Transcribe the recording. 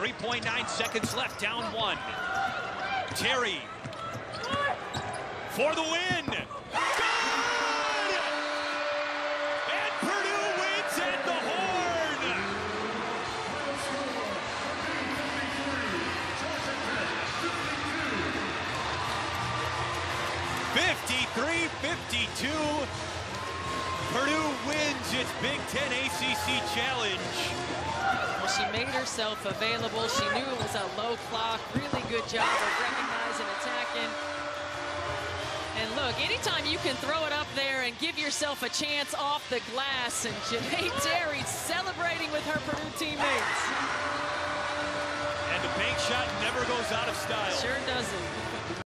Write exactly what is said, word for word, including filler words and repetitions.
three point nine seconds left, down one. Terry for the win. Good! And Purdue wins at the horn. fifty-three fifty-two. Purdue wins its Big Ten A C C Challenge. Well, she made herself available. She knew it was a low clock. Really good job of recognizing, attacking. And look, anytime you can throw it up there and give yourself a chance off the glass, and Janae Terry celebrating with her Purdue teammates. And the bank shot never goes out of style. Sure doesn't.